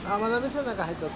あ、まだ店の中入っとって。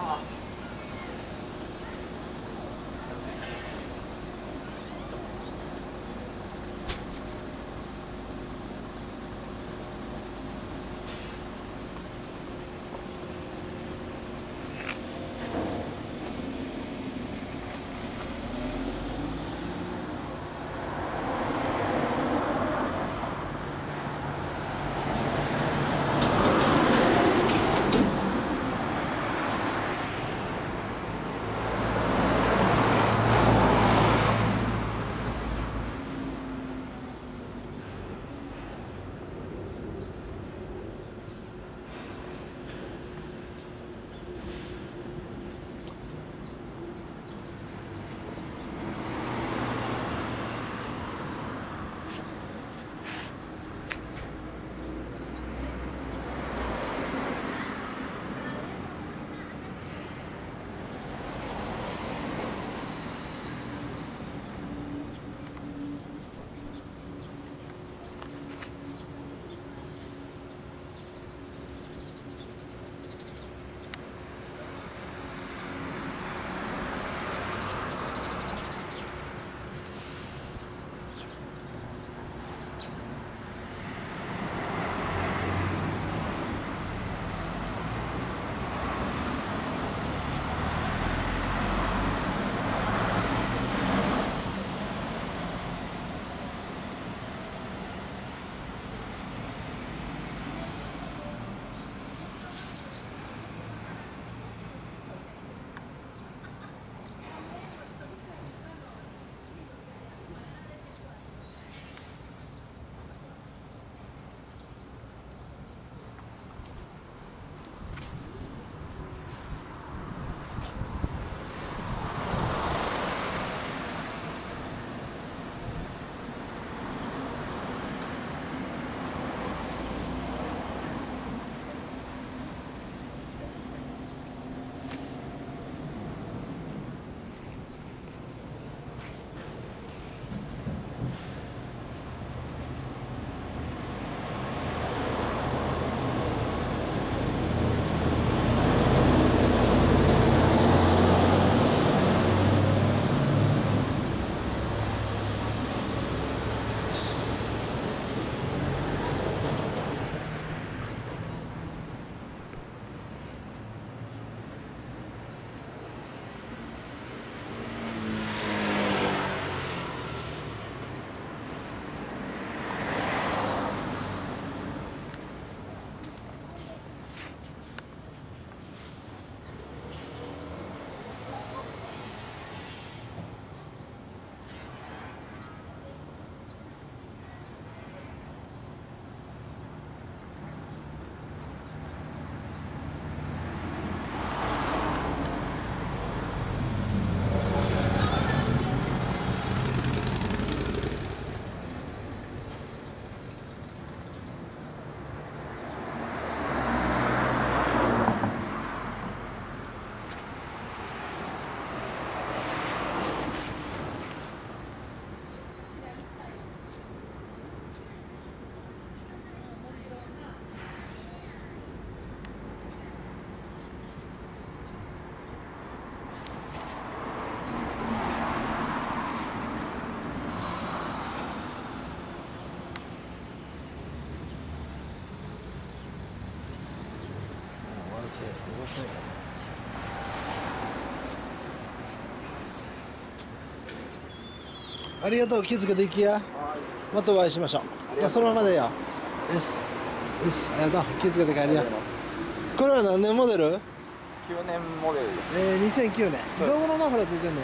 ありがとう、気づけていきや。またお会いしましょう。じゃあそのままでよ。です。です。ありがとう。気づけて帰るよ。これは何年モデル？ 9年モデルです。 2009年。どこのマフラーついてんの？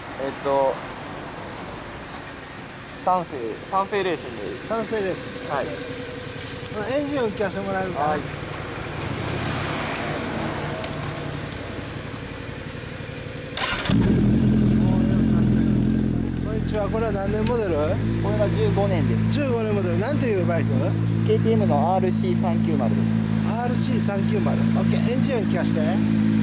三世レーシング。 三世レーシング。はい。エンジンを聞かせてもらえるかな。はい。これは何年モデル？ これが15年です。 15年モデル。なんていうバイク？ KTM の RC390 です。 RC390。オッケー。エンジン音聞かせて。